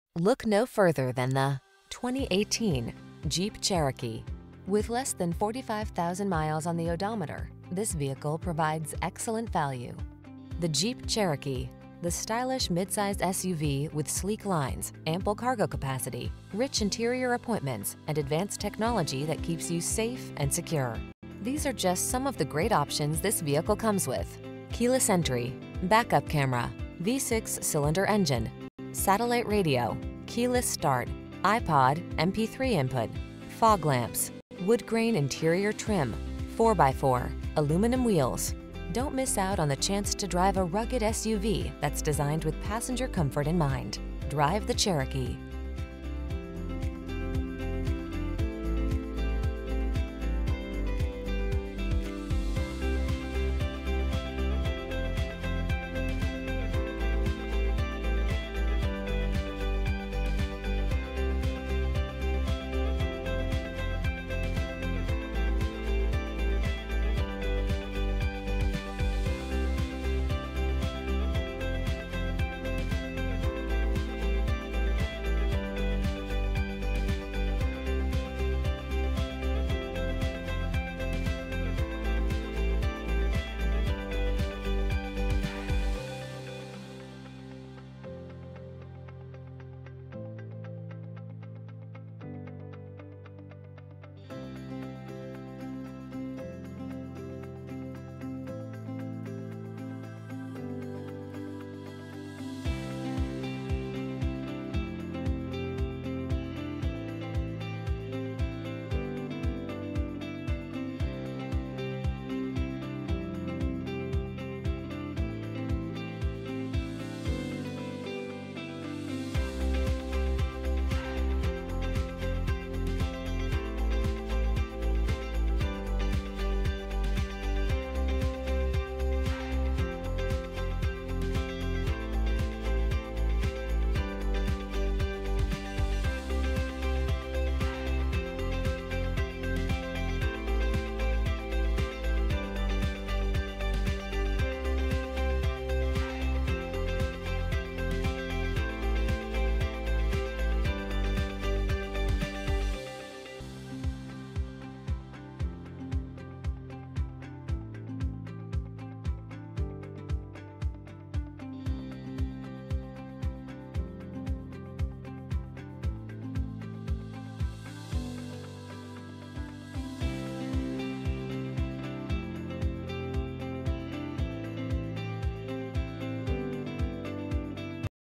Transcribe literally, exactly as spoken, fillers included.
Look no further than the twenty eighteen Jeep Cherokee. With less than forty-five thousand miles on the odometer, this vehicle provides excellent value. The Jeep Cherokee, the stylish midsize S U V with sleek lines, ample cargo capacity, rich interior appointments, and advanced technology that keeps you safe and secure. These are just some of the great options this vehicle comes with: keyless entry, backup camera, V six cylinder engine, satellite radio, keyless start, iPod, M P three input, fog lamps, wood grain interior trim, four by four, aluminum wheels. Don't miss out on the chance to drive a rugged S U V that's designed with passenger comfort in mind. Drive the Cherokee.